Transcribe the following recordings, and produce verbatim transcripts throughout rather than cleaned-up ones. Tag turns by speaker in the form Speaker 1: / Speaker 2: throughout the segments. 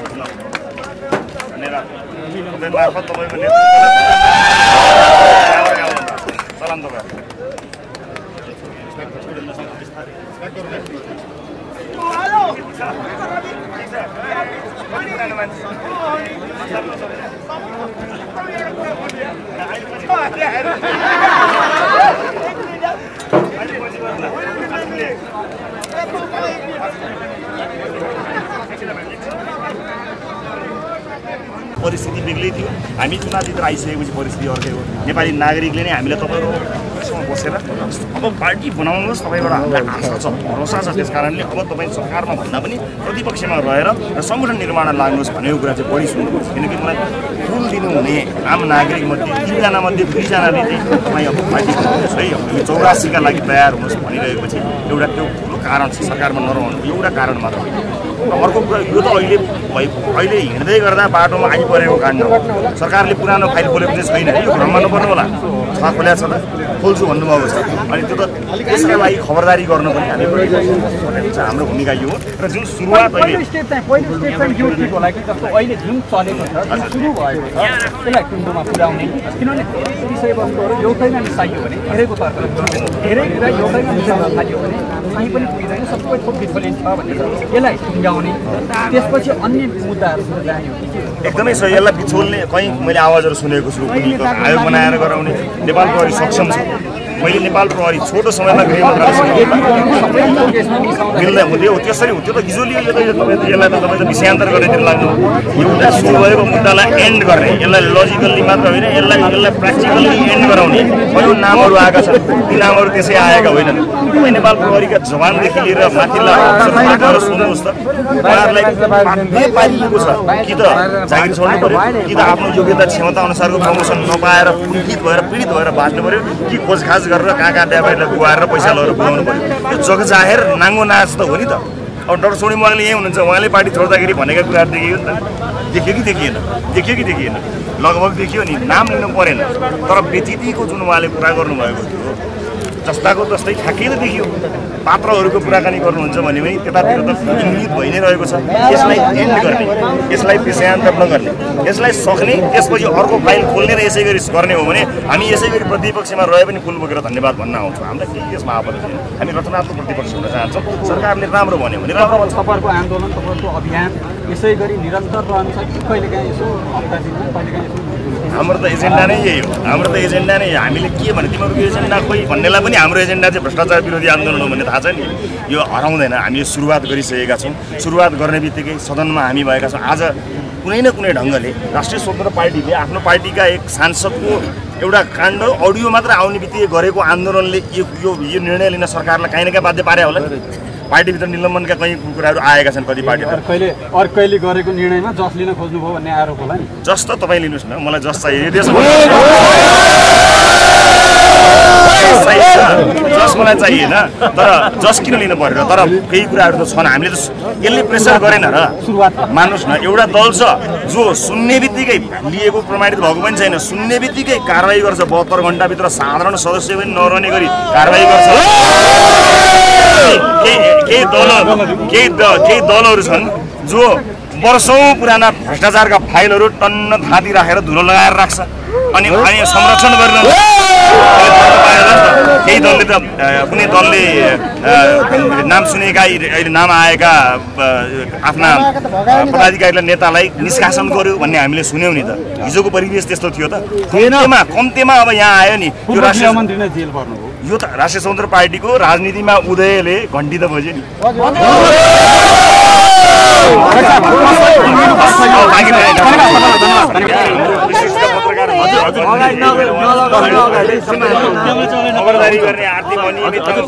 Speaker 1: धन्यवाद तपाईँ मार्फत तपाईँको नेतृत्वलाई सलाम तपाईँ परिस्थिति बेग्लै थियो हामी चुनाव जितेर आइसकेपछि परिस्थिति अर्कै हो नेपाली नागरिकले नै हामीलाई तपाईँहरूसँग बसेर अब पार्टी बनाउनुहोस् तपाईँबाट हामीलाई आशा छ भरोसा छ त्यस कारणले अब तपाईँ सरकारमा भन्दा पनि प्रतिपक्षमा रहेर र सङ्गठन निर्माण लाग्नुहोस् भनेको कुरा चाहिँ बढी सुन्नुपर्छ किनकि मलाई फुल दिनुहुने आम नागरिक मध्ये तिनजना मध्ये दुईजनाले चाहिँ तपाईँ अब पार्टी बनाउनुहोस् है हामी चौरासीका लागि तयार हुनुहोस् भनिरहेपछि एउटा त्यो ठुलो कारण छ सरकारमा नरहनु एउटा कारण मात्र होइन अर्को कुरा यो त अहिले अहिले हिँड्दै गर्दा बाटोमा आइपरेको काण्ड सरकारले पुरानो फाइल खोलेको चाहिँ छैन यो भ्रममा नपर्नु होला छ खोल्या छ त खोल्छु भन्नुभएको छ अनि त्यो त त्यसका लागि खबरदारी गर्नु पनि हामी हाम्रो भूमिका यो हो र जुन सुरुवात अहिले
Speaker 2: स्टेप चाहिँ पहिलो स्टेप चाहिँ यो ठिक होला कि जस्तो अहिले जुन चलेको छ जुन सुरु भएको छ त्यसलाई टुङ्गोमा पुर्याउने किनभने विषयवस्तुहरू एउटैमा मिसाइयो भने धेरैको तर्फ धेरै कुरा एउटैमा मिसाउन थाल्यो भने कहीँ पनि पुगिँदैन सबै थोक डिफरेन्ट छ भनेर यसलाई टुङ्ग्याउने त्यसपछि अन्य मुद्दाहरू जाने हो
Speaker 1: एकदमै सही यसलाई बिछोल्ने कहीँ मैले आवाजहरू सुनेको छु कुनै आयोग बनाएर गराउने नेपाल प्रहरी सक्षम छ मैले नेपाल प्रहरी छोटो समयमा गृह मन्त्रालयसँग मिल्दै हुँदै हो त्यसरी हो त्यो त हिजोलियो त यसलाई त तपाईँ त विषयान्तर गर्नेतिर लाग्नु एउटा सुरु भएको मुद्दालाई एन्ड गर्ने यसलाई लजिकल्ली मात्र होइन यसलाई यसलाई प्र्याक्टिकल्ली एन्ड गराउने कयौँ नामहरू आएका छन् ती नामहरू त्यसै आएका होइनन् तपाईँ नेपाल प्रहरीका जवानदेखि लिएर माथिल्ला अफिसरबाट सुन्नुहोस् त उहाँहरूलाई बाध्य पारिएको छ कि त जागिर छोड्नु पऱ्यो कि त आफ्नो योग्यता क्षमता अनुसारको प्रमोसन नपाएर कुण्ठित भएर पीडित भएर बाँच्नु पऱ्यो कि खोजखाज गरेर कहाँ कहाँ व्यापारीलाई गुहाएर पैसा लगेर बुझाउनु पऱ्यो यो जगजाहेर नाङ्गो नाच त हो नि त अब डाक्टर सोनिम उहाँले यहीँ हुनुहुन्छ उहाँले पार्टी छोड्दाखेरि भनेका कुराहरू देखियो नि त देखियो कि देखिएन देखियो कि देखिएन लगभग देखियो नि नाम लिनु परेन तर व्यतिथिको जुन उहाँले कुरा गर्नुभएको थियो जस्ताको जस्तै ठ्याक्कै त देखियो पात्रहरूको कुराकानी गर्नुहुन्छ भने पनि त्यतातिर त इङ्गित भइ नै रहेको छ यसलाई एन्ड गर्ने यसलाई विषयान्तर नगर्ने यसलाई सक्ने त्यसपछि अर्को फाइल खोल्ने र यसै गरी गर्ने हो भने हामी यसै गरी प्रतिपक्षमा रहे पनि फुल बोकेर धन्यवाद भन्न आउँछौँ हामीलाई केही यसमा आपत्ति छैन हामी रचनात्मक प्रतिपक्ष हुन चाहन्छौँ सरकारले राम्रो भन्यो भने राम्रो भन्छ
Speaker 2: तपाईँहरूको आन्दोलन तपाईँहरूको अभियान यसै गरी निरन्तर रहन्छ कि कहिलेकाहीँ यसो हप्ता दिनमा कहिलेकाहीँ यसो
Speaker 1: हाम्रो त एजेन्डा नै यही हो हाम्रो त एजेन्डा नै हामीले के भने तिमीहरूको एजेन्डा खोइ भन्नेलाई पनि हाम्रो एजेन्डा चाहिँ भ्रष्टाचार विरोधी आन्दोलन हो भन्ने थाहा छ नि यो हराउँदैन हामी यो सुरुवात गरिसकेका छौँ सुरुवात गर्ने बित्तिकै सदनमा हामी भएका छौँ आज कुनै न कुनै ढङ्गले राष्ट्रिय स्वतन्त्र पार्टीले आफ्नो पार्टीका एक सांसदको एउटा काण्ड अडियो मात्र आउने बित्तिकै गरेको आन्दोलनले यो यो निर्णय लिन सरकारलाई काहीँ न काहीँ बाध्य पार्यो होला पार्टीभित्र निलम्बनका कहीँ कुराहरू आएका छन् कति पार्टीमा
Speaker 2: कहिले अर्कैले गरेको निर्णयमा जस लिन खोज्नुभयो भन्ने आरोप होला नि
Speaker 1: जस त तपाईँ लिनुहोस् न मलाई जस चाहियो जस मलाई चाहिएन तर जस किन लिनु पर्यो तर केही कुराहरू त छन् हामीले त यसले प्रेसर गरेन र
Speaker 2: सुरुवात
Speaker 1: मान्नुहोस् न एउटा दल छ जो सुन्ने बित्तिकै लिएको प्रमाणित भएको पनि छैन सुन्ने बित्तिकै कारवाही गर्छ बहत्तर घन्टाभित्र साधारण सदस्य पनि नरहने गरी कारवाही गर्छ केही दल केही केही दलहरू छन् जो वर्षौँ पुराना भ्रष्टाचारका फाइलहरू टन्न थाती राखेर धुलो लगाएर राख्छ अनि अनि संरक्षण गरेर केही दलले त कुनै दलले नाम सुनेका अहिले नाम आएका आफ्ना पदाधिकारीलाई नेतालाई निष्कासन गर्यो भन्ने हामीले सुन्यौँ नि त हिजोको परिवेश त्यस्तो थियो त कम्तीमा कम्तीमा अब यहाँ आयो नि यो राष्ट्रिय मन्त्री नै जेल पर्नुभयो यो त राष्ट्रिय स्वतन्त्र पार्टीको राजनीतिमा उदयले घन्टी त बज्यो नि खबरदारी गर्ने आर्थिक अनियमित ल ल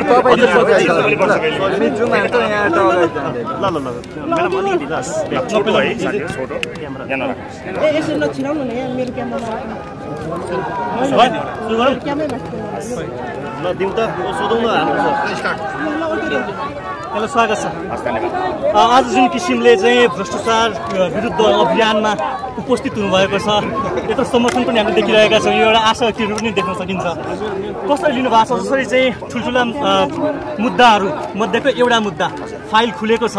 Speaker 1: ल म्याडम अलिकति छोटो है साथी छोटो क्यामेरा यहाँ नराख्नुहोस् ए यसो नछिराउनु न यहाँ मेरो क्यामेरा ल दिउँ त सोधौँ न हाम्रो स्टार्ट
Speaker 3: हेलो स्वागत छ आज जुन किसिमले चाहिँ भ्रष्टाचार विरुद्ध अभियानमा उपस्थित हुनुभएको छ यत्रो समर्थन पनि हामीले देखिरहेका छौँ यो एउटा आशाहरू पनि देख्न सकिन्छ कसरी लिनुभएको छ जसरी चाहिँ ठुल्ठुला मुद्दाहरू मध्येको एउटा मुद्दा फाइल खुलेको छ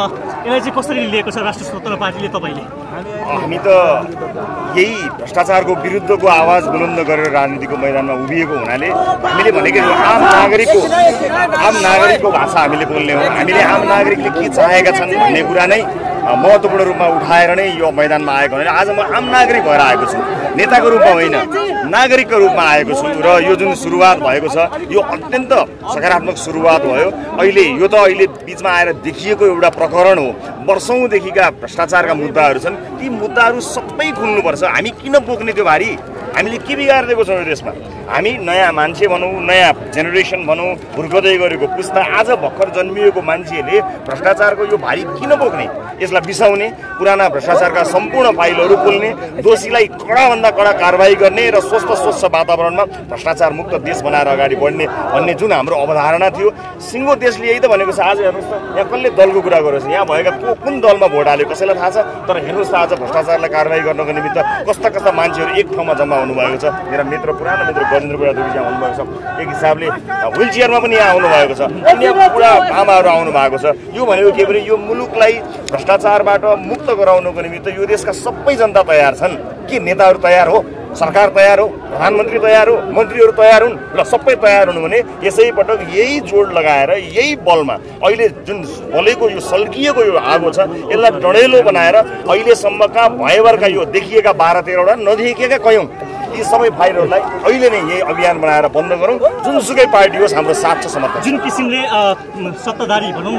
Speaker 3: यसलाई चाहिँ कसरी लिएको छ राष्ट्रिय स्वतन्त्र पार्टीले तपाईँले?
Speaker 1: हामी त यही भ्रष्टाचारको विरुद्धको आवाज बुलन्द गरेर राजनीतिको मैदानमा उभिएको हुनाले हामीले भनेको आम नागरिकको आम नागरिकको भाषा हामीले बोल्ने हो। हामीले आम नागरिकले के चाहेका छन् भन्ने कुरा नै महत्त्वपूर्ण रूपमा उठाएर नै यो मैदानमा आएको हुनाले आज म आम नागरिक भएर आएको छु, नेताको रूपमा होइन, नागरिकको रूपमा आएको छु। र यो जुन सुरुवात भएको छ यो अत्यन्त सकारात्मक सुरुवात भयो। अहिले यो त अहिले बिचमा आएर देखिएको एउटा प्रकरण हो। वर्षौँदेखिका भ्रष्टाचारका मुद्दाहरू छन्, ती मुद्दाहरू सबै खुल्नुपर्छ। हामी किन बोक्ने त्यो भारी? हामीले के बिगारिदिएको छौँ यो देशमा? हामी नयाँ मान्छे भनौँ, नयाँ जेनेरेसन भनौँ, हुर्कदै गरेको पुस्ता, आज भर्खर जन्मिएको मान्छेहरूले भ्रष्टाचारको यो भारी किन बोक्ने? यसलाई बिसाउने, पुराना भ्रष्टाचारका सम्पूर्ण फाइलहरू खोल्ने, दोषीलाई कडाभन्दा कडा कारवाही गर्ने र स्वस्थ स्वच्छ वातावरणमा भ्रष्टाचार मुक्त देश बनाएर अगाडि बढ्ने भन्ने जुन हाम्रो अवधारणा थियो, सिङ्गो देशले यही त भनेको छ। आज हेर्नुहोस् त, यहाँ कसले दलको कुरा गरेको छ? यहाँ भएका को कुन दलमा भोट हाल्यो कसैलाई थाहा छ? तर हेर्नुहोस् त, आज भ्रष्टाचारलाई कारवाही गर्नको निमित्त कस्ता कस्ता मान्छेहरू एक ठाउँमा जम्मा हुनुभएको छ। मेरा मित्र, पुरानो मित्र गजेन्द्र बुढा दुबी यहाँ आउनुभएको छ। एक हिसाबले व्हिल चेयरमा पनि यहाँ आउनुभएको छ। अन्य बुढा आमाहरू आउनु भएको छ। यो भनेको के भने यो मुलुकलाई भ्रष्टाचारबाट मुक्त गराउनको निमित्त यो देशका सबै जनता तयार छन्। के नेताहरू तयार हो? सरकार तयार हो? प्रधानमन्त्री तयार हो? मन्त्रीहरू तयार हुन्? ल सबै तयार हुनु भने यसै पटक यही जोड लगाएर यही बलमा अहिले जुन बलेको यो सल्किएको यो आगो छ यसलाई डढेलो बनाएर अहिलेसम्मका भयभरका यो देखिएका बाह्र तेह्रवटा नदेखिएका कयौँ यी सबै फाइलहरूलाई अहिले नै यही अभियान बनाएर बन्द गरौँ। जुनसुकै पार्टी होस् हाम्रो साथ छ, समर्थन।
Speaker 3: जुन किसिमले सत्ताधारी भनौँ न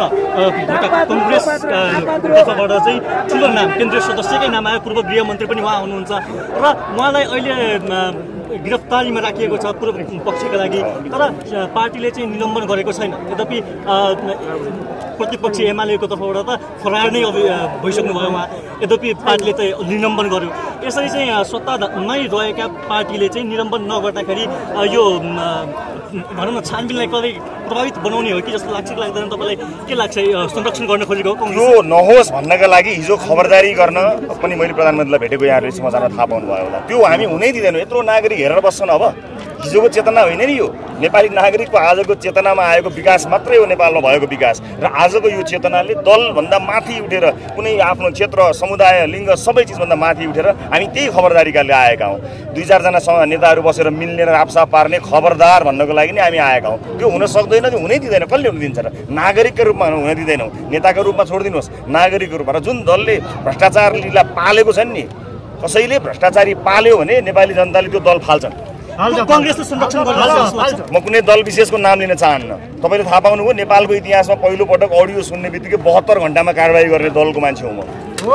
Speaker 3: कङ्ग्रेसबाट चाहिँ ठुलो नाम केन्द्रीय सदस्यकै नाम आयो, पूर्व गृहमन्त्री पनि उहाँ हुनुहुन्छ र उहाँलाई अहिले गिरफ्तारीमा राखिएको छ पूर्व पक्षका लागि, तर पार्टीले चाहिँ निलम्बन गरेको छैन। यद्यपि प्रतिपक्ष एमालेको तर्फबाट त फरार नै भइसक्नु भयो उहाँ, यद्यपि पार्टीले चाहिँ निलम्बन गर्यो। यसरी चाहिँ सत्तामै रहेका पार्टीले चाहिँ निलम्बन नगर्दाखेरि यो भनौँ न छानबिनलाई कहिले प्रभावित बनाउने हो कि जस्तो लाग्छ कि लाग्दैन? तपाईँलाई के लाग्छ? संरक्षण गर्न खोजेको हो
Speaker 1: यो नहोस् भन्नका लागि हिजो खबरदारी गर्न पनि मैले प्रधानमन्त्रीलाई भेटेको यहाँहरूले समाचारमा थाहा पाउनुभयो होला। त्यो हामी हुनै दिँदैनौँ। यत्रो नागरिक हेरेर बस्छन्। अब हिजोको चेतना होइन नि यो, नेपाली नागरिकको आजको चेतनामा आएको विकास मात्रै हो नेपालमा भएको विकास। र आजको यो चेतनाले दलभन्दा माथि उठेर कुनै आफ्नो क्षेत्र, समुदाय, लिङ्ग सबै चिजभन्दा माथि उठेर हामी त्यही खबरदारीका लिए आएका हौँ। दुई चारजना नेताहरू बसेर मिल्ने र रापसाप पार्ने खबरदार भन्नको लागि नै हामी आएका हौँ। त्यो हुन सक्दैन, त्यो हुनै दिँदैन। कसले हुन दिन्छ र? नागरिकको रूपमा हुन दिँदैनौँ, नेताको रूपमा छोडिदिनुहोस्, नागरिकको रूपमा। र जुन दलले भ्रष्टाचारीलाई पालेको छन् नि, कसैले भ्रष्टाचारी पाल्यो भने नेपाली जनताले त्यो दल फाल्छन्।
Speaker 3: कङ्ग्रेसले संरक्षण गर्न
Speaker 1: म कुनै दल विशेषको नाम लिन चाहन्न। तपाईँले थाहा पाउनुभयो नेपालको इतिहासमा पहिलो पटक अडियो सुन्ने बित्तिकै बहत्तर घन्टामा कारवाही गर्ने दलको मान्छे हुँ म।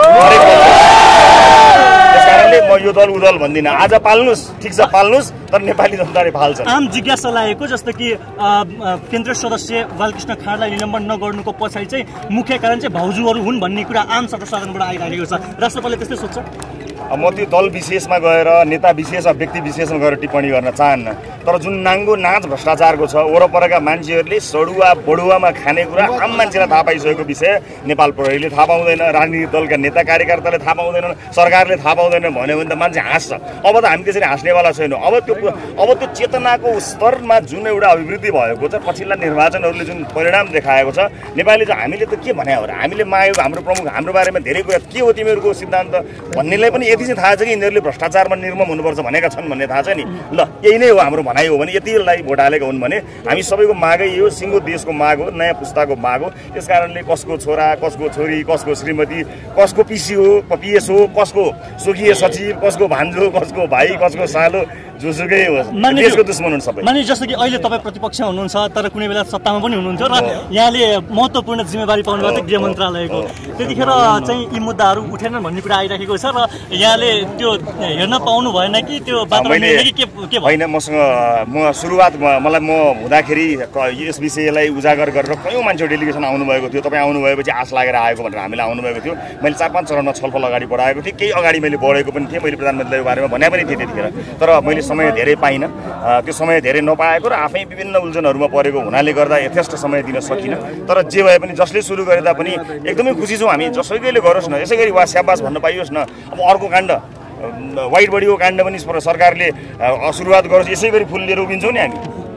Speaker 1: त्यस कारणले म यो दल उदल भन्दिनँ। आज पाल्नुहोस्, ठिक छ पाल्नुहोस्, तर नेपाली जनताले फाल्छ।
Speaker 3: आम जिज्ञासा लागेको जस्तो कि केन्द्रीय सदस्य बालकृष्ण खाँडलाई निलम्बन नगर्नुको पछाडि चाहिँ मुख्य कारण चाहिँ भाउजूहरू हुन् भन्ने कुरा आम सर्वसाधारणबाट आइरहेको छ। राष्ट्रपालले त्यस्तै सोध्छ?
Speaker 1: म त्यो दल विशेषमा गएर, नेता विशेष वा व्यक्ति विशेषमा गएर टिप्पणी गर्न चाहन्न। तर जुन नाङ्गो नाच भ्रष्टाचारको छ, वरपरका मान्छेहरूले सडुवा बडुवामा खाने कुरा आम मान्छेलाई थाहा पाइसकेको विषय नेपाल प्रहरीले थाहा पाउँदैन, राजनीतिक दलका नेता कार्यकर्ताले थाहा पाउँदैनन्, सरकारले थाहा पाउँदैन भन्यो भने त मान्छे हाँस्छ। अब त हामी त्यसरी हाँस्नेवाला छैनौँ। अब त्यो अब त्यो चेतनाको स्तरमा जुन एउटा अभिवृद्धि भएको छ, पछिल्ला निर्वाचनहरूले जुन परिणाम देखाएको छ, नेपाली चाहिँ हामीले त के भने हो र? हामीले मागेको हाम्रो प्रमुख हाम्रो बारेमा धेरै कुरा के हो तिमीहरूको सिद्धान्त भन्नेलाई पनि यति चाहिँ थाहा छ कि यिनीहरूले भ्रष्टाचारमा निर्मम हुनुपर्छ भनेका छन् भन्ने थाहा छ नि। ल यही नै हो हाम्रो भनाइ हो भने, यतिलाई भोट हालेका हुन् भने हामी सबैको मागै यो सिङ्गो देशको माग हो, नयाँ पुस्ताको माग हो। त्यस कारणले कसको छोरा, कसको छोरी, कसको श्रीमती, कसको पिसी हो, पिएस हो, कसको स्वकीय सचिव, कसको भान्जो, कसको भाइ, कसको सालो, जोसुकै होस्, देशको दुश्मन हुन् सबै।
Speaker 3: माने जस्तो कि अहिले तपाईँ प्रतिपक्ष हुनुहुन्छ तर कुनै बेला सत्तामा पनि हुनुहुन्थ्यो र यहाँले महत्त्वपूर्ण जिम्मेवारी पाउनुभएको थियो गृह मन्त्रालयको, त्यतिखेर चाहिँ यी मुद्दाहरू उठेनन् भन्ने कुरा आइरहेको छ र यहाँले त्यो हेर्न पाउनु भएन कि त्यो
Speaker 1: होइन? मसँग म सुरुवातमा मलाई म हुँदाखेरि यस विषयलाई उजागर गरेर कयौँ मान्छे डेलिगेसन आउनुभएको थियो। तपाईँ आउनुभएपछि आश लागेर आएको भनेर हामीलाई आउनुभएको थियो। मैले चार पाँच चरणमा छलफल अगाडि बढाएको थिएँ, केही अगाडि मैले बढेको पनि थिएँ, मैले प्रधानमन्त्रीको बारेमा भने पनि थिएँ त्यतिखेर। तर मैले समय धेरै पाइनँ, त्यो समय धेरै नपाएको र आफै विभिन्न उल्झनहरूमा परेको हुनाले गर्दा यथेष्ट समय दिन सकिनँ। तर जे भए पनि जसले सुरु गरे तापनि एकदमै खुसी छौँ हामी। जसैले गरोस् न, यसै गरी वा स्याबास भन्न पाइयोस् न। अब अर्को काण्ड वाइट बडीको काण्ड पनि सरकारले सुरुवात गरोस्, यसै गरी फुल लिएर उभिन्छौँ नि हामी।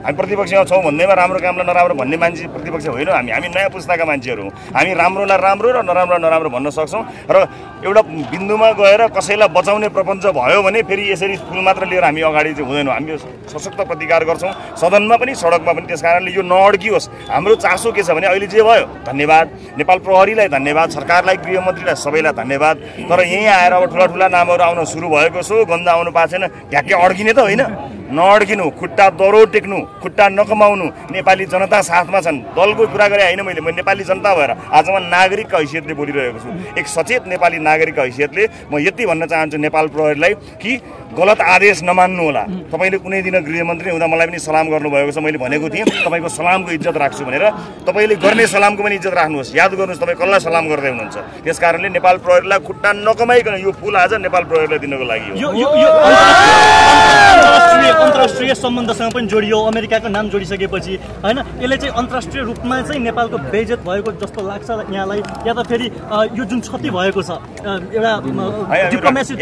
Speaker 1: हामी प्रतिपक्षमा छौँ भन्दैमा राम्रो कामलाई नराम्रो भन्ने मान्छे प्रतिपक्ष होइन हामी हामी नयाँ पुस्ताका मान्छेहरू हौँ हामी राम्रोलाई राम्रो र नराम्रोलाई नराम्रो भन्न सक्छौँ र एउटा बिन्दुमा गएर कसैलाई बचाउने प्रपञ्च भयो भने फेरि यसरी फुल मात्र लिएर हामी अगाडि चाहिँ हुँदैनौँ हामी सशक्त प्रतिकार गर्छौँ सदनमा पनि सडकमा पनि त्यस कारणले यो नअड्कियोस् हाम्रो चासो के छ भने अहिले जे भयो धन्यवाद नेपाल प्रहरीलाई धन्यवाद सरकारलाई गृहमन्त्रीलाई सबैलाई धन्यवाद तर यहीँ आएर अब ठुला ठुला नामहरू आउन सुरु भएको छ गन्ध आउनु पाएको छैन ढ्याक्कै अड्किने त होइन नअड्किनु खुट्टा दरो टेक्नु खुट्टा नकमाउनु नेपाली जनता साथमा छन् दलको कुरा गरे होइन मैले म नेपाली जनता भएर आज म नागरिकका हैसियतले बोलिरहेको छु एक सचेत नेपाली नागरिकका हैसियतले म यति भन्न चाहन्छु नेपाल प्रहरीलाई कि गलत आदेश नमान्नु होला तपाईँले कुनै दिन गृहमन्त्री हुँदा मलाई पनि सलाम गर्नुभएको छ मैले भनेको थिएँ तपाईँको सलामको इज्जत राख्छु भनेर तपाईँले गर्ने सलामको पनि इज्जत राख्नुहोस् याद गर्नुहोस् तपाईँ कसलाई सलाम गर्दै हुनुहुन्छ त्यस कारणले नेपाल प्रहरीलाई खुट्टा नकमाइकन यो फुल आज नेपाल प्रहरीलाई दिनको लागि
Speaker 3: अन्तर्राष्ट्रिय सम्बन्धसँग पनि जोडियो अमेरिकाको नाम जोडिसकेपछि होइन यसले चाहिँ अन्तर्राष्ट्रिय रूपमा चाहिँ नेपालको बेइज्जत भएको जस्तो लाग्छ यहाँलाई या त फेरि यो जुन क्षति भएको छ एउटा डिप्लोमेसी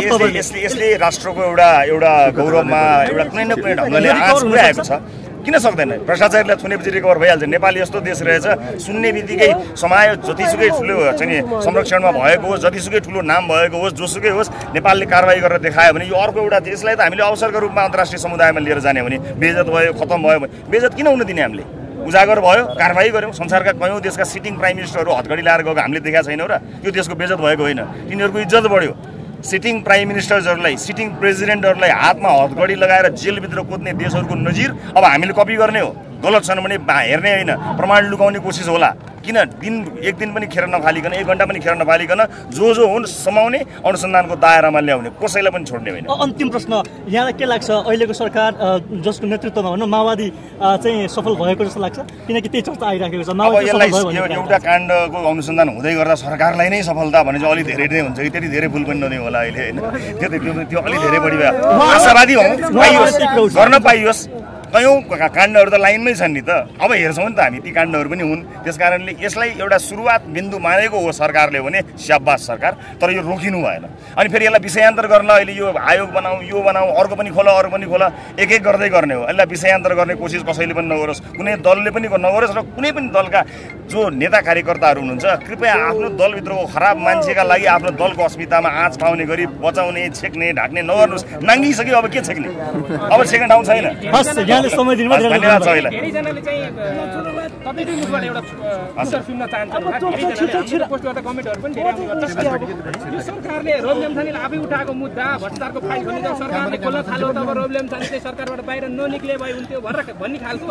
Speaker 1: यसले राष्ट्रको एउटा एउटा गौरवमा एउटा कुनै न कुनै ढङ्गले आँच पुर्याएको छ किन सक्दैन भ्रष्टाचारलाई थुनेपछि रिकभर भइहाल्छ नेपाल यस्तो देश रहेछ सुन्ने बित्तिकै समाज जतिसुकै ठुलो चाहिँ संरक्षणमा भएको होस् जतिसुकै ठुलो नाम भएको होस् जोसुकै होस् नेपालले कारवाही गरेर देखायो भने यो अर्को एउटा देशलाई त हामीले अवसरको रूपमा अन्तर्राष्ट्रिय समुदायमा लिएर जाने भने बेइज्जत भयो खतम भयो बेइज्जत किन हुन दिने हामीले उजागर भयो कारवाही गऱ्यौँ संसारका कयौँ देशका सिटिङ प्राइम मिनिस्टरहरू हतघडी ल्याएर गएको हामीले देखाएको छैनौँ र यो देशको बेइज्जत भएको होइन तिनीहरूको इज्जत बढ्यो सिटिङ प्राइम मिनिस्टर्सहरूलाई सिटिङ प्रेसिडेन्टहरूलाई हातमा हतघडी लगाएर जेलभित्र कुद्ने देशहरूको नजिर अब हामीले कपी गर्ने हो गलत छन् भने हेर्ने होइन प्रमाण लुकाउने कोसिस होला किन दिन एक दिन पनि खेर नफालिकन एक घन्टा पनि खेर नफालिकन जो जो हुन् समाउने अनुसन्धानको दायरामा ल्याउने कसैलाई पनि छोड्ने होइन
Speaker 3: अन्तिम प्रश्न यहाँलाई के लाग्छ अहिलेको सरकार जसको नेतृत्वमा भनौँ माओवादी चाहिँ सफल भएको जस्तो लाग्छ किनकि त्यही चर्चा आइराखेको छ
Speaker 1: माओवादी एउटा काण्डको अनुसन्धान हुँदै गर्दा सरकारलाई नै सफलता भने चाहिँ अलिक धेरै नै हुन्छ कि त्यति धेरै फुल पनि नदिने होला अहिले होइन त्यो त त्यो अलिक धेरै बढी भयो आशावादी हौँ पाइयोस् गर्न पाइयोस् कयौँ काण्डहरू त लाइनमै छन् नि त अब हेर्छौँ नि त हामी ती काण्डहरू पनि हुन् त्यस कारणले यसलाई एउटा सुरुवात बिन्दु मानेको हो सरकारले भने स्याबास सरकार तर यो रोकिनु भएन अनि फेरि यसलाई विषयान्तर गर्न अहिले यो आयोग बनाऊ यो बनाऊ अर्को पनि खोला अर्को पनि खोला एक एक गर्दै गर्ने हो यसलाई विषयान्तर गर्ने कोसिस कसैले पनि नगरोस् कुनै दलले पनि नगरोस् र कुनै पनि दलका जो नेता कार्यकर्ताहरू हुनुहुन्छ कृपया आफ्नो दलभित्रको खराब मान्छेका लागि आफ्नो दलको अस्मितामा आँच पाउने गरी बचाउने छेक्ने ढाक्ने नगर्नुहोस् नाङ्गिसक्यो अब के छेक्ने अब छेक्ने ठाउँ छैन
Speaker 3: समय दिनमा
Speaker 1: धन्यवाद सबैलाई
Speaker 4: धेरैजनाले चाहिँ तपाईँकै मुखबाट एउटा उत्तर सुन्न चाहन्छन् धेरैजनाले पोस्ट गर्दा कमेन्टहरू पनि धेरै आउने गर्छ यो सरकारले रोबलेमछानेले आफै उठाएको मुद्दा भ्रष्टाचारको फाइल खोल्ने जब सरकारले खोल्न थाल्यो तब रोबलेमछाने चाहिँ सरकारबाट बाहिर ननिक्ले भए हुन्थ्यो भनेर भन्ने खालको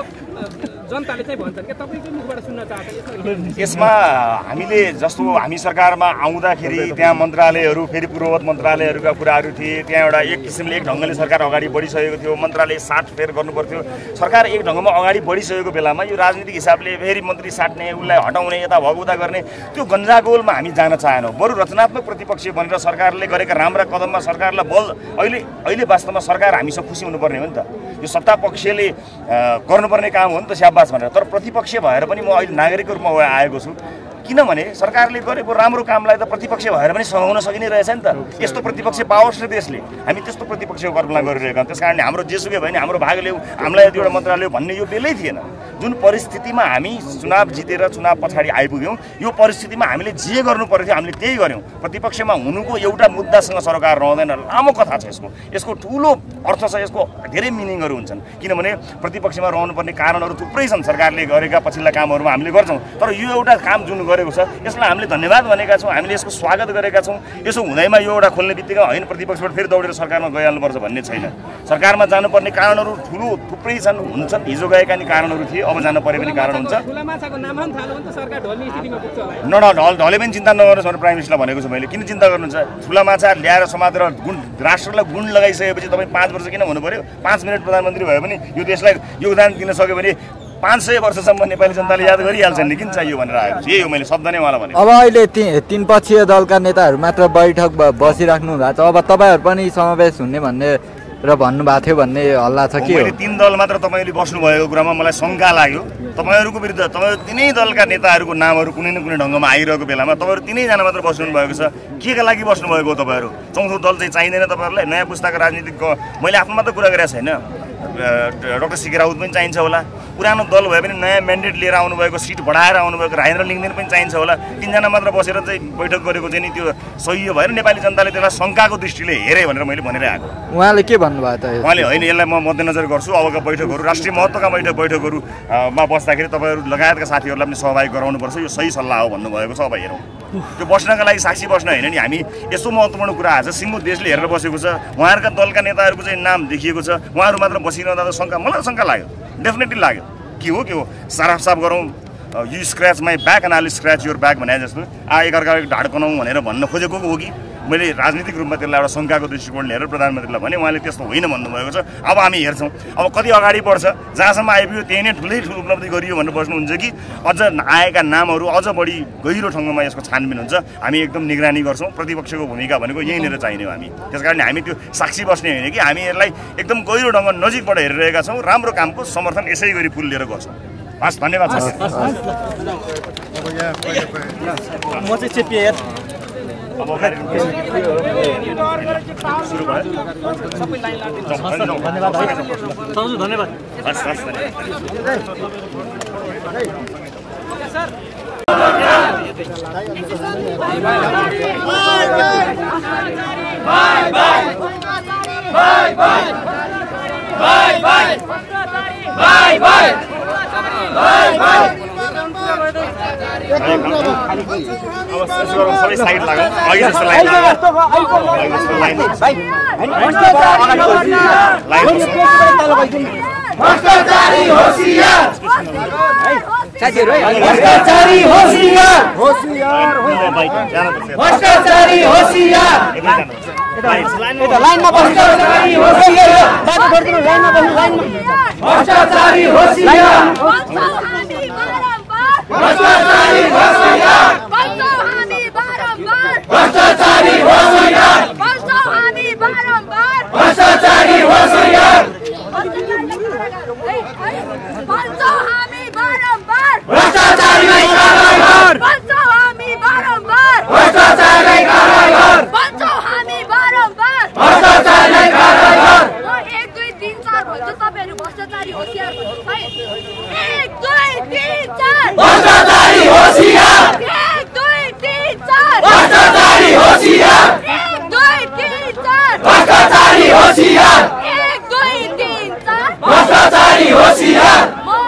Speaker 4: जनताले चाहिँ भन्छन् क्या तपाईँकै मुखबाट सुन्न चाहन्छ
Speaker 1: यसमा हामीले जस्तो हामी सरकारमा आउँदाखेरि त्यहाँ मन्त्रालयहरू फेरि पूर्ववत मन्त्रालयहरूका कुराहरू थिए त्यहाँ एउटा एक किसिमले एक ढङ्गले सरकार अगाडि बढिसकेको थियो मन्त्रालय साटफेर गर्नुपर्थ्यो सरकार एक ढङ्गमा अगाडि बढिसकेको बेलामा यो राजनीतिक हिसाबले फेरि मन्त्री साट्ने उसलाई हटाउने यता भगउता गर्ने त्यो गन्जागोलमा हामी जान चाहेनौँ बरु रचनात्मक प्रतिपक्ष बनेर सरकारले गरेका राम्रा कदममा सरकारलाई बल अहिले अहिले वास्तवमा सरकार हामीसँग खुसी हुनुपर्ने हो नि त यो सत्ता पक्षले गर्नुपर्ने काम हो नि त स्याबास भनेर तर प्रतिपक्ष भएर पनि म अहिले नागरिकको रूपमा आएको छु किनभने सरकारले गरेको राम्रो कामलाई त प्रतिपक्ष भएर पनि सघाउन सकिने रहेछ नि त यस्तो प्रतिपक्ष पाओस् न देशले हामी त्यस्तो प्रतिपक्षको कल्पना गरिरहेका त्यस कारणले हाम्रो जेसुकै भयो नि हाम्रो भाग ल्याऊ हामीलाई यति एउटा मन्त्रालय भन्ने यो बेलै थिएन जुन परिस्थितिमा हामी चुनाव जितेर चुनाव पछाडि आइपुग्यौँ यो परिस्थितिमा हामीले जे गर्नु पर्यो थियो हामीले त्यही गऱ्यौँ प्रतिपक्षमा हुनुको एउटा मुद्दासँग सरकार रहँदैन लामो कथा छ यसको यसको ठुलो अर्थ छ यसको धेरै मिनिङहरू हुन्छन् किनभने प्रतिपक्षमा रहनुपर्ने कारणहरू थुप्रै छन् सरकारले गरेका पछिल्ला कामहरूमा हामीले गर्छौँ तर यो एउटा काम जुन गरेको छ यसलाई हामीले धन्यवाद भनेका छौँ हामीले यसको स्वागत गरेका छौँ यसो हुँदैमा यो एउटा खोल्ने बित्तिकै होइन प्रतिपक्षबाट फेरि दौडेर सरकारमा गइहाल्नुपर्छ भन्ने छैन सरकारमा जानुपर्ने कारणहरू ठुलो थुप्रै छन् हुन्छन् हिजो गएका नि कारणहरू थिए अब जान परे पनि कारण हुन्छ न ढल ढले पनि चिन्ता नगर्नुहोस् भनेर प्राइम मिनिस्टरलाई भनेको छु मैले किन चिन्ता गर्नुहुन्छ ठुला माछा ल्याएर समातेर गुण राष्ट्रलाई गुण लगाइसकेपछि तपाईँ पाँच वर्ष किन हुनु पर्यो पाँच मिनट प्रधानमन्त्री भयो भने यो देशलाई योगदान दिन सक्यो भने पाँच सय वर्षसम्म नेपाली जनताले याद गरिहाल्छन् नि किन चाहियो भनेर आएको छु यही हो मैले शब्द नै उहाँलाई भने
Speaker 5: अब अहिले तीन पक्षीय दलका नेताहरू मात्र बैठक बसिराख्नु भएको छ अब तपाईँहरू पनि समावेश हुने भन्ने र भन्नुभएको थियो भन्ने हल्ला छ के हो
Speaker 1: तीन दल मात्र तपाईँले बस्नुभएको कुरामा मलाई शङ्का लाग्यो तपाईँहरूको विरुद्ध तपाईँ तिनै दलका नेताहरूको नामहरू कुनै न कुनै ढङ्गमा आइरहेको बेलामा तपाईँहरू तिनैजना मात्र बस्नु भएको छ के का लागि बस्नुभएको तपाईँहरू चौथो दल चाहिँ चाहिँदैन तपाईँहरूलाई नयाँ पुस्ताको राजनीतिक मैले आफ्नो मात्र कुरा गरेको छैन डाक्टर सिके राउत पनि चाहिन्छ होला, पुरानो दल भए पनि नयाँ म्यान्डेट लिएर आउनुभएको, सिट बढाएर आउनुभएको राजेन्द्र लिङ्गदेन पनि चाहिन्छ होला। तिनजना मात्र बसेर चाहिँ बैठक गरेको चाहिँ नि त्यो सही हो भएर नेपाली जनताले त्यसलाई शङ्काको दृष्टिले हेरे भनेर मैले भनिरहेको।
Speaker 5: उहाँले के भन्नुभयो त?
Speaker 1: उहाँले होइन, यसलाई म मध्यनजर गर्छु, अबका बैठकहरू राष्ट्रिय महत्त्वका बैठक बैठकहरूमा बस्दाखेरि तपाईँहरू लगायतका साथीहरूलाई पनि सहभागी गराउनुपर्छ, यो सही सल्लाह हो भन्नुभएको छ। अब हेरौँ, त्यो बस्नका लागि साक्षी बस्न होइन नि, हामी यस्तो महत्त्वपूर्ण कुरा आज सिङ्गो देशले हेरेर बसेको छ, उहाँहरूका दलका नेताहरूको चाहिँ नाम देखिएको छ, उहाँहरू मात्र बसिरहँदा त शङ्का, मलाई शङ्का लाग्यो, डेफिनेटली लाग्यो। के हो के हो, साफ साफ गरौँ, you scratch my back and I will scratch your back भने जस्तो आ एकअर्काको ढाड कनाउँ भनेर भन्न खोजेको हो कि मैले राजनीतिक रूपमा त्यसलाई एउटा शङ्काको दृष्टिकोणले हेरेर प्रधानमन्त्रीलाई भने उहाँले त्यस्तो होइन भन्नुभएको छ। अब हामी हेर्छौँ अब कति अगाडि बढ्छ, जहाँसम्म आइपुग्यो त्यही नै ठुलै ठुलो उपलब्धि गरियो भनेर बस्नुहुन्छ कि अझ आएका नामहरू अझ बढी गहिरो ठाउँमा यसको छानबिन हुन्छ। हामी एकदम निगरानी गर्छौँ, प्रतिपक्षको भूमिका भनेको यहीँनिर चाहिने हो हामी। त्यस कारण हामी त्यो साक्षी बस्ने होइन कि हामी यसलाई एकदम गहिरो ढङ्ग नजिकबाट हेरिरहेका छौँ, राम्रो कामको समर्थन यसै गरी फुल लिएर गर्छौँ। हस्, धन्यवाद।
Speaker 3: म चाहिँ चेपिए
Speaker 1: अब सुरु भयो,
Speaker 3: धन्यवाद।
Speaker 1: हस् हस् सबै साइड लागौँ, अघि जस्तो लाइन
Speaker 6: भ्रष्टाचारी होशियार, साथीहरु है, भ्रष्टाचारी होशियार, होशियार भ्रष्टाचारी होशियार, यता लाइनमा भ्रष्टाचारी होशियार, बाटो छोड्दिनु, लाइनमा बस्नु, लाइनमा भ्रष्टाचारी होशियार, भ्रष्टाचारी होशियार, भ्रष्टाचारी होशियार, भ्रष्टाचारी होशियार, भ्रष्टाचारीलाई कारागार, भ्रष्टाचारीलाई कारागार, भ्रष्टाचारीलाई कारागार।
Speaker 7: एक दुई तीन चार भन्छ तपाईहरु भ्रष्टाचारी होशियार भन्नु है। एक दुई तीन चार
Speaker 6: भ्रष्टाचारी होशियार,
Speaker 7: एक दुई तीन चार
Speaker 6: भ्रष्टाचारी होशियार,
Speaker 7: एक दुई तीन चार
Speaker 6: भ्रष्टाचारी होशियार,
Speaker 7: एक दुई तीन चार
Speaker 6: भ्रष्टाचारी होशियार।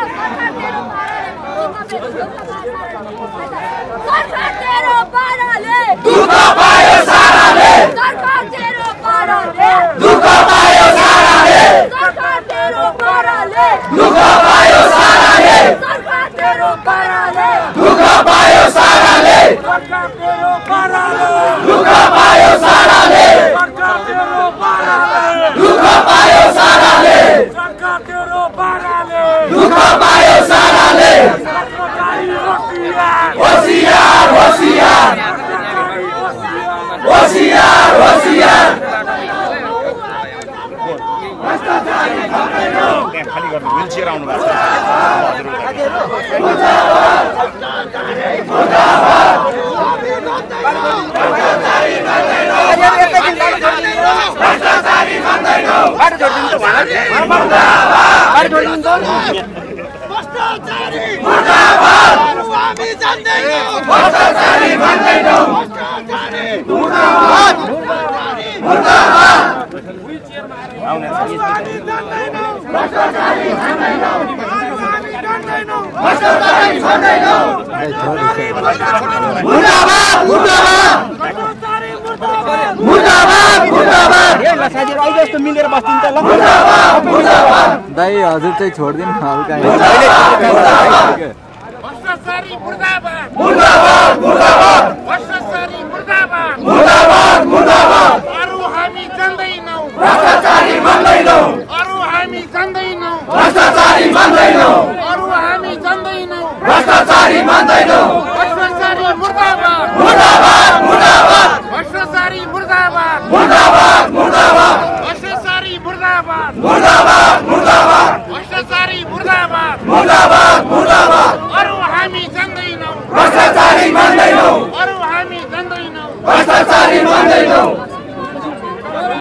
Speaker 7: सरकार तेरो पाराले
Speaker 6: दुःख पायो साराले,
Speaker 7: सरकार तेरो पाराले
Speaker 6: दुःख पायो साराले,
Speaker 7: सरकार तेरो पाराले
Speaker 6: दुःख पायो साराले,
Speaker 7: सरकार तेरो पाराले
Speaker 6: दुःख पायो साराले,
Speaker 7: सरकार तेरो पाराले
Speaker 6: दुःख पायो साराले,
Speaker 7: सरकार तेरो पाराले
Speaker 6: दुःख पायो साराले,
Speaker 7: सरकार तेरो पाराले
Speaker 6: दुःख पायो साराले। होशियार होशियार होशियार होशियार,
Speaker 1: खाली गर्नु, व्हिल चेयर आउनु भएको
Speaker 6: भ्रष्टाचारी मुर्दाबाद, हामी जान्दैनौँ, भ्रष्टाचारी मान्दैनौँ, भ्रष्टाचारी मुर्दाबाद, मुर्दाबाद, भ्रष्टाचारी जान्दैनौँ, भ्रष्टाचारी जान्दैनौँ, भ्रष्टाचारी जान्दैनौँ, मुर्दाबाद, मुर्दाबाद, मुर्दाबाद, मुर्दाबाद।
Speaker 2: ए ल साथीहरु अहिले यस्तो मिलेर बस्दिन त ल।
Speaker 6: मुर्दाबाद, मुर्दाबाद।
Speaker 5: दाइ हजुर चाहिँ छोड्दिनु हल्का।
Speaker 7: भ्रष्टाचारी मुर्दाबाद,
Speaker 6: मुर्दाबाद, मुर्दाबाद,
Speaker 7: भ्रष्टाचारी मुर्दाबाद,
Speaker 6: मुर्दाबाद, मुर्दाबाद।
Speaker 7: अरु हामी जान्दैनौँ,
Speaker 6: भ्रष्टाचारी मान्दैनौँ,
Speaker 7: अरु हामी जान्दैनौँ,
Speaker 6: भ्रष्टाचारी मान्दैनौँ,
Speaker 7: अरु हामी जान्दैनौँ,
Speaker 6: भ्रष्टाचारी मान्दैनौँ,
Speaker 7: भ्रष्टाचारी मुर्दाबाद,
Speaker 6: मुर्दाबाद, मुर्दाबाद,
Speaker 7: भ्रष्टाचारी मुर्दाबाद,
Speaker 6: मुर्दाबाद, मुर्दाबाद,
Speaker 7: भ्रष्टाचारी मुर्दाबाद,
Speaker 6: मुर्दाबाद, मुर्दाबाद,
Speaker 7: भ्रष्टाचारी मुर्दाबाद,
Speaker 6: मुर्दाबाद, मुर्दाबाद।
Speaker 7: अरु हामी जान्दैनौँ,
Speaker 6: भ्रष्टाचारी मान्दैनौँ,
Speaker 7: अरु हामी जान्दैनौँ,
Speaker 6: भ्रष्टाचारी मान्दैनौँ,